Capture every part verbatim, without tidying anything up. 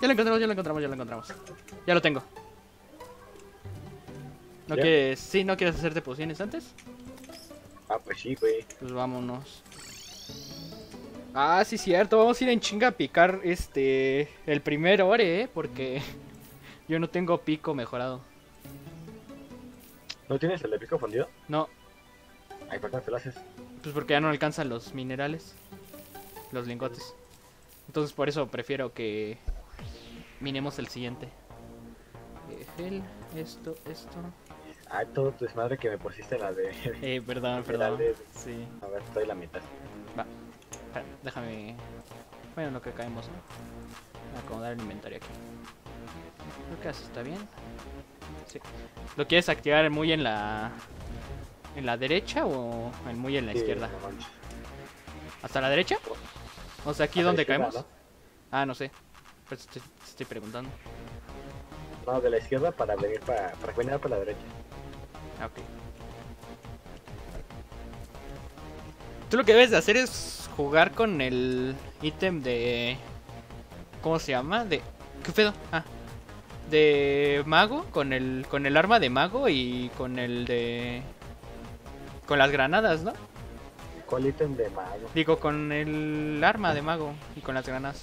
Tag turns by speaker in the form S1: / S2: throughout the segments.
S1: Ya lo encontramos, ya lo encontramos, ya lo encontramos. Ya lo tengo. ¿No
S2: ¿Ya?
S1: quieres, sí, no quieres hacerte pociones antes?
S2: Ah, pues sí, güey.
S1: Pues vámonos. Ah, sí, cierto. Vamos a ir en chinga a picar este. El primer ore, ¿eh? Porque yo no tengo pico mejorado.
S2: ¿No tienes el de pico fundido?
S1: No,
S2: Ay, ¿por qué no te lo haces?
S1: pues porque ya no alcanzan los minerales. Los lingotes. Entonces por eso prefiero que minemos el siguiente. Eh, gel, esto, esto.
S2: Ay, todo tu desmadre que me pusiste en la de...
S1: Eh, perdón, perdón.
S2: Minerales.
S1: Sí.
S2: A ver, estoy la mitad.
S1: Va. Espera, déjame. Bueno, lo que caemos, ¿no? Acomodar el inventario aquí. Creo que así está bien. Sí. ¿Lo quieres activar muy en la. ¿En la derecha o en muy en la
S2: Sí,
S1: izquierda?
S2: no manches.
S1: ¿Hasta la derecha? O sea, aquí
S2: Hasta la
S1: donde
S2: izquierda,
S1: caemos.
S2: ¿no?
S1: Ah, no sé. Pues estoy, estoy preguntando.
S2: No, de la izquierda para venir para, para venir para la derecha.
S1: Ah, ok. Tú lo que debes de hacer es jugar con el ítem de... ¿Cómo se llama? De... ¿Qué pedo? Ah. De mago, con el, con el arma de mago y con el de... Con las granadas, ¿no?
S2: ¿Cuál ítem de mago?
S1: Digo, con el arma de mago y con las granadas.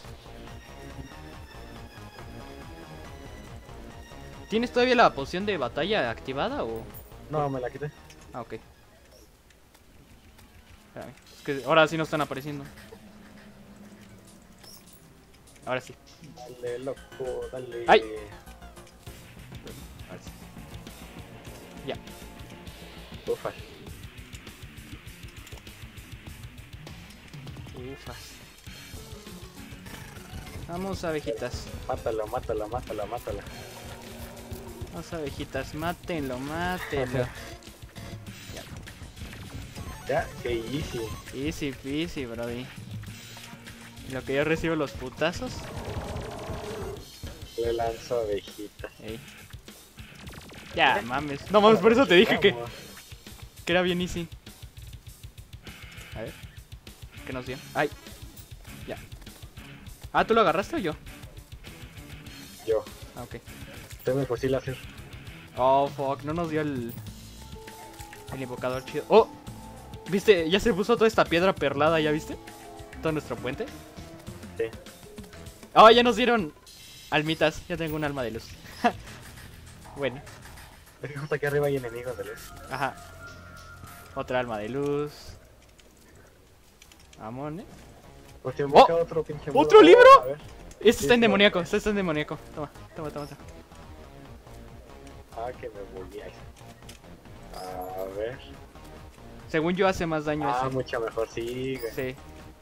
S1: ¿Tienes todavía la poción de batalla activada o...?
S2: No, me la quité.
S1: Ah, ok. Espérame. Es que ahora sí no están apareciendo. Ahora sí.
S2: Dale, loco, dale.
S1: ¡Ay!
S2: Ahora sí.
S1: Ya.
S2: Ufas.
S1: Ufas. Vamos, abejitas.
S2: Mátalo, mátalo, mátalo, mátalo.
S1: Vamos, abejitas. Mátenlo, mátenlo.
S2: Ya, qué easy.
S1: Easy peasy, brody. Lo que yo recibo los putazos.
S2: Le lanzo abejitas.
S1: Ey. Ya, mames. No mames, por eso te dije que,
S2: Vamos.
S1: que era bien easy. A ver. ¿Qué nos dio? Ay. Ya. Ah, ¿tú lo agarraste o yo?
S2: Yo.
S1: Ah, ok.
S2: Tengo el fusil láser.
S1: Oh, fuck. No nos dio el... El invocador chido. ¡Oh! ¿Viste? Ya se puso toda esta piedra perlada, ¿ya viste? Todo nuestro puente.
S2: Sí.
S1: Oh, ya nos dieron almitas. Ya tengo un alma de luz. Bueno.
S2: Es que justo aquí arriba hay enemigos de luz.
S1: Ajá. Otra alma de luz. Amón, ¿eh?
S2: Pues te
S1: ¡Oh!
S2: busca otro pinche muro.
S1: ¿Otro libro?
S2: A ver.
S1: Este
S2: Sí,
S1: está en
S2: sí,
S1: demoníaco.
S2: ok.
S1: Este está en demoníaco. Toma, toma, toma. toma.
S2: Ah, que me volvíais. A ver.
S1: Según yo hace más daño
S2: Ah,
S1: ese.
S2: mucho mejor, sí, güey.
S1: Sí.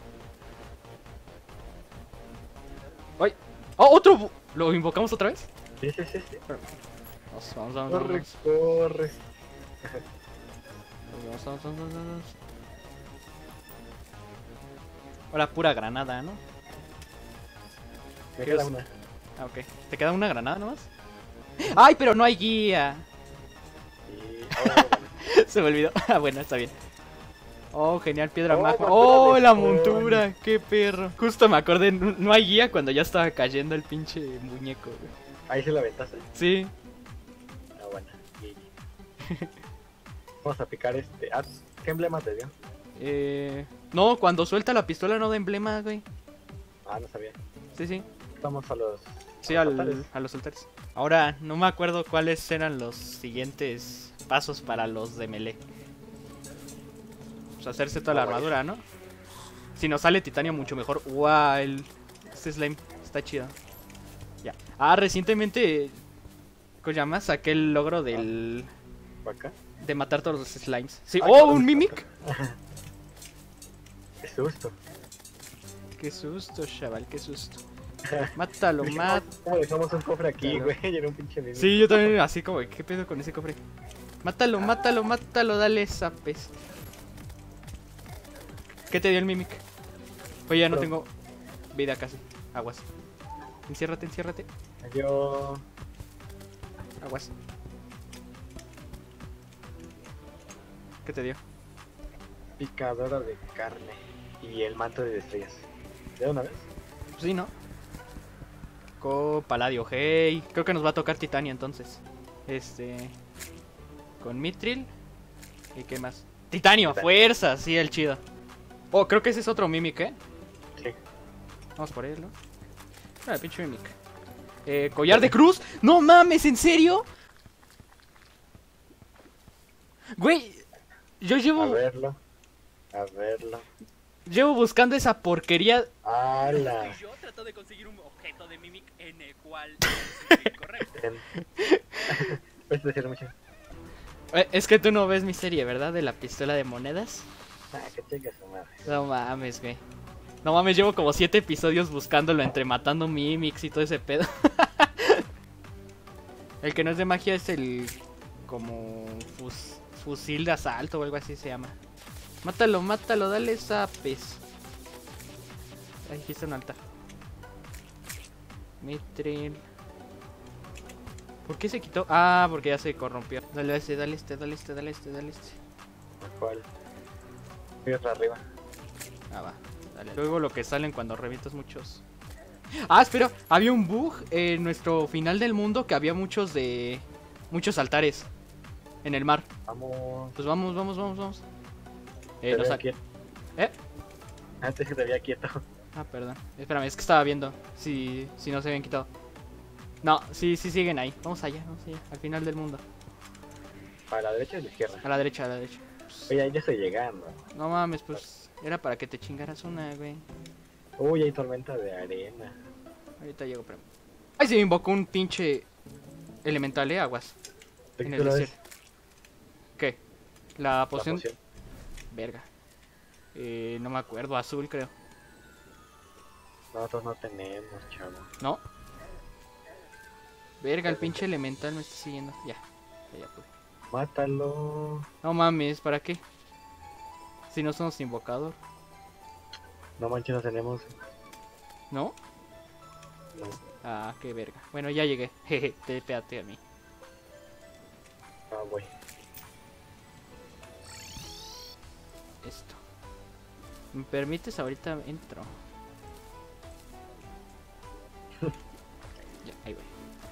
S1: ¡Ay! ¡Oh, otro! bu- ¿Lo invocamos otra vez?
S2: Sí, sí, sí, sí.
S1: Vamos, vamos, vamos.
S2: Corre,
S1: Vamos,
S2: corre.
S1: vamos, vamos, vamos, vamos. Ahora pura granada, ¿no?
S2: Me
S1: ¿Qué
S2: queda
S1: es?
S2: una.
S1: Ah, ok. ¿Te queda una granada nomás? ¡Ay, pero no hay guía!
S2: Y... Oh, bueno.
S1: Se me olvidó. Ah, bueno, está bien. Oh, genial, piedra
S2: Oh,
S1: magma.
S2: montura
S1: Oh,
S2: de
S1: la
S2: coño.
S1: montura. Qué perro. Justo me acordé, no no hay guía cuando ya estaba cayendo el pinche muñeco, güey.
S2: Ahí se la aventaste.
S1: Sí.
S2: Ah, bueno. Y... Vamos a picar este. Ah, ¿qué emblema te dio?
S1: Eh... No, cuando suelta la pistola no da emblema, güey.
S2: Ah, no sabía.
S1: Sí, sí.
S2: Vamos a los.
S1: Sí,
S2: a los
S1: al,
S2: altares.
S1: a los altares. Ahora, no me acuerdo cuáles eran los siguientes pasos para los de melee. Pues hacerse toda la
S2: Ah, guay.
S1: armadura, ¿no? Si nos sale titanio mucho mejor. Wow, el... este slime está chido. Ya. Ah, recientemente... ¿Cómo se llama? Saqué el logro del...
S2: ¿Por acá?
S1: de matar todos los slimes. Sí.
S2: Ay,
S1: ¡Oh,
S2: cabrón.
S1: un mimic!
S2: Qué susto.
S1: Qué susto, chaval, qué susto. Mátalo,
S2: Dije,
S1: mat...
S2: ¿Cómo dejamos un cofre aquí,
S1: Claro.
S2: güey? Y era un pinche mini.
S1: Sí, yo también así como, ¿qué pedo con ese cofre? Mátalo, mátalo, mátalo, dale esa pez. ¿Qué te dio el mimic? Oye, ya no
S2: Bro.
S1: tengo vida casi. Aguas. Enciérrate, enciérrate.
S2: Yo.
S1: Aguas. ¿Qué te dio?
S2: Picadora de carne. Y el manto de estrellas. ¿De una vez?
S1: Pues sí, ¿no? tocó Palladio, hey. Creo que nos va a tocar Titania entonces. Este... Con Mithril. ¿Y qué más? Titanio, fuerza, sí, el chido. Oh, creo que ese es otro Mimic, ¿eh?
S2: Sí.
S1: Vamos por él, ¿no? Ah, pinche Mimic. Eh, collar de cruz. No mames, ¿en serio? Güey, yo llevo...
S2: A verlo. A verlo.
S1: Llevo buscando esa porquería.
S2: ¡Hala!
S3: Yo trato de conseguir un objeto de Mimic en el cual es correcto.
S2: Puedes decir mucho.
S1: Eh, Es que tú no ves mi serie, ¿verdad? De la pistola de monedas.
S2: Ah, que chingue su madre.
S1: No mames, güey. No mames, llevo como siete episodios buscándolo entre matando mimics y todo ese pedo. El que no es de magia es el... Como... Fus, fusil de asalto o algo así se llama. Mátalo, mátalo, dale zapes. Ahí dijiste un altar. Mithril. ¿Por qué se quitó? Ah, porque ya se corrompió. Dale a este, dale este, dale este, dale este, dale este.
S2: ¿Cuál? Voy otra arriba.
S1: Ah, va. Dale. Luego lo que salen cuando revientas muchos. Ah, espera, había un bug en nuestro final del mundo que había muchos de... Muchos altares en el mar.
S2: Vamos.
S1: Pues vamos, vamos, vamos, vamos. Eh,
S2: Te
S1: nos
S2: veo
S1: sa-
S2: quieto.
S1: ¿Eh?
S2: Antes que te veía quieto.
S1: Ah, perdón. Espérame, es que estaba viendo si, si no se habían quitado. No, sí, sí siguen ahí. Vamos allá, vamos allá. Al final del mundo.
S2: ¿Para la derecha o la izquierda?
S1: A la derecha, a la derecha.
S2: Oye, ahí ya estoy llegando.
S1: No mames, pues era para que te chingaras una, güey.
S2: Uy, hay tormenta de arena.
S1: Ahorita llego, pero... Ay, se me invocó un pinche elemental, eh, aguas.
S2: ¿De
S1: En
S2: qué
S1: el
S2: color
S1: desierto.
S2: es?
S1: ¿Qué? La
S2: La
S1: poción...
S2: poción.
S1: Verga. Eh, no me acuerdo, azul creo.
S2: Nosotros no tenemos, chavo.
S1: ¿No? Verga, el pinche elemental me está siguiendo. Ya, ya, ya pude.
S2: Mátalo.
S1: No mames, ¿para qué? Si no somos invocador,
S2: No manches, no tenemos.
S1: ¿no?
S2: No.
S1: Ah, qué verga. Bueno, ya llegué. Jeje, te pégate a mí.
S2: Ah, voy.
S1: Esto. ¿Me permites? Ahorita entro. Ya, ahí voy.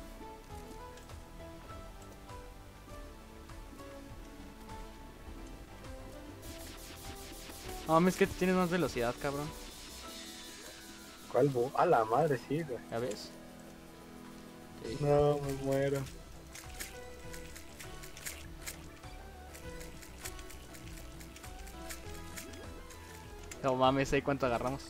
S1: No mames, que tienes más velocidad, cabrón.
S2: ¿Cuál bu? A la madre, sí, güey.
S1: ¿Ya ves? Sí.
S2: No, me muero.
S1: No mames, ahí cuánto agarramos.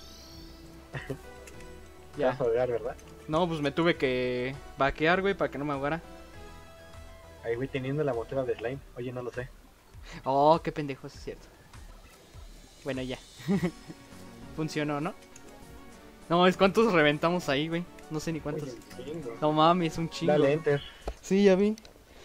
S2: Te
S1: Ya.
S2: vas a ahogar, ¿verdad?
S1: No, pues me tuve que vaquear, güey, para que no me ahogara.
S2: Ahí voy teniendo la motora de slime. Oye, no lo sé.
S1: Oh, qué pendejo, eso es cierto. Bueno, ya. Funcionó, ¿no? No, es cuántos reventamos ahí, güey. No sé ni cuántos.
S2: Oye, un chingo.
S1: No mames, un chingo.
S2: Dale enter.
S1: Sí, ya vi.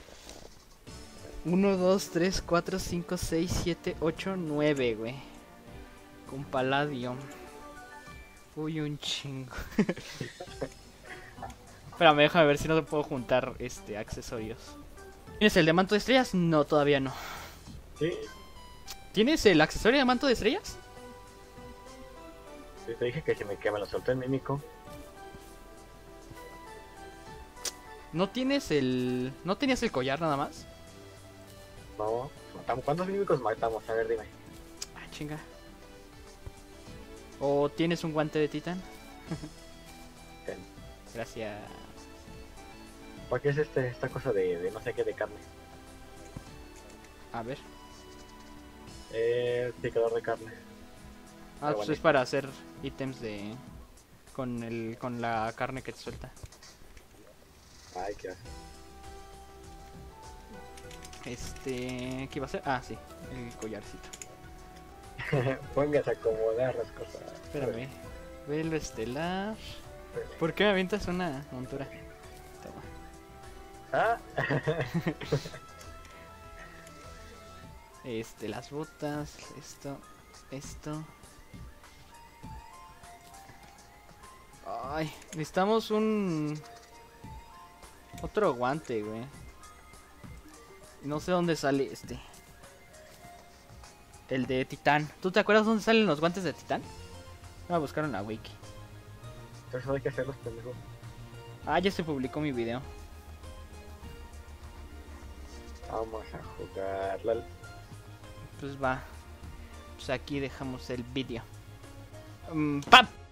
S1: uno, dos, tres, cuatro, cinco, seis, siete, ocho, nueve, güey. Con Palladio. Uy, un chingo. Espérame, déjame ver si no te puedo juntar este accesorios. ¿Tienes el de manto de estrellas? No, todavía no.
S2: Sí,
S1: ¿Tienes el accesorio de manto de estrellas?
S2: sí, te dije que si me, que me lo soltó el mímico.
S1: ¿No tienes el... ¿No tenías el collar nada más?
S2: No, matamos. ¿Cuántos mímicos matamos? A ver, dime.
S1: Ah, chinga. ¿O tienes un guante de titán?
S2: Ten.
S1: Gracias.
S2: ¿Para qué es este, esta cosa de, de no sé qué de carne?
S1: A ver.
S2: Eh, picador de carne.
S1: Ah,
S2: Pero
S1: pues
S2: bueno.
S1: es para hacer ítems de... Con el... Con la carne que te suelta.
S2: Ay, qué hace.
S1: Este... ¿Qué iba a hacer? Ah, sí. El collarcito.
S2: Póngase a acomodar las cosas.
S1: Espérame. Velo estelar. ¿Por qué me avientas una montura? Toma.
S2: Ah,
S1: Este, las botas. Esto. Esto. Ay, necesitamos un... Otro guante, güey. No sé dónde sale este. El de titán. ¿Tú te acuerdas dónde salen los guantes de titán? Voy a buscar en la wiki.
S2: entonces hay que hacer los pendejos.
S1: Ah, ya se publicó mi video.
S2: Vamos a jugar LOL.
S1: Pues va. Pues aquí dejamos el vídeo. Mm, ¡pap!